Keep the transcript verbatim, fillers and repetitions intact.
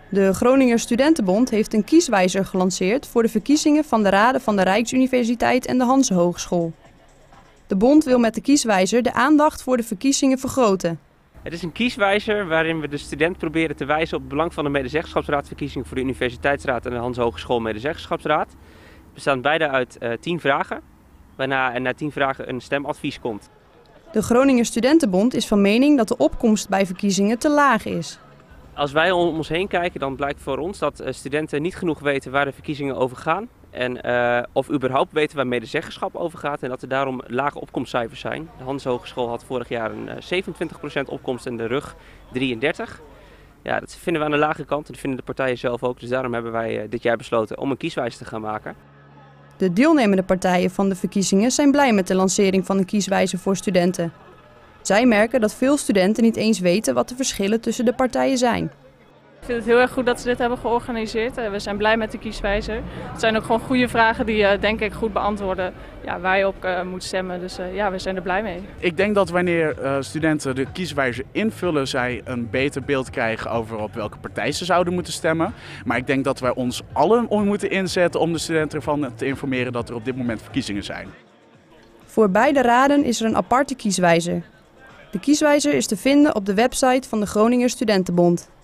De Groninger Studentenbond heeft een kieswijzer gelanceerd voor de verkiezingen van de raden van de Rijksuniversiteit en de Hanse Hogeschool. De bond wil met de kieswijzer de aandacht voor de verkiezingen vergroten. Het is een kieswijzer waarin we de student proberen te wijzen op het belang van de medezeggenschapsraadverkiezing voor de Universiteitsraad en de Hanse Hogeschool Medezeggenschapsraad. Het bestaan beide uit uh, tien vragen, waarna er na tien vragen een stemadvies komt. De Groninger Studentenbond is van mening dat de opkomst bij verkiezingen te laag is. Als wij om ons heen kijken, dan blijkt voor ons dat studenten niet genoeg weten waar de verkiezingen over gaan. En uh, of überhaupt weten waar medezeggenschap over gaat en dat er daarom lage opkomstcijfers zijn. De Hanse Hogeschool had vorig jaar een uh, zevenentwintig procent opkomst en de R U G drieëndertig. Ja, dat vinden we aan de lage kant en dat vinden de partijen zelf ook. Dus daarom hebben wij uh, dit jaar besloten om een kieswijzer te gaan maken. De deelnemende partijen van de verkiezingen zijn blij met de lancering van een kieswijzer voor studenten. Zij merken dat veel studenten niet eens weten wat de verschillen tussen de partijen zijn. Ik vind het heel erg goed dat ze dit hebben georganiseerd. We zijn blij met de kieswijzer. Het zijn ook gewoon goede vragen die uh, denk ik goed beantwoorden ja, waar je op uh, moet stemmen. Dus uh, ja, we zijn er blij mee. Ik denk dat wanneer uh, studenten de kieswijzer invullen, zij een beter beeld krijgen over op welke partij ze zouden moeten stemmen. Maar ik denk dat wij ons allen om moeten inzetten om de studenten ervan te informeren dat er op dit moment verkiezingen zijn. Voor beide raden is er een aparte kieswijzer. De kieswijzer is te vinden op de website van de Groninger Studentenbond.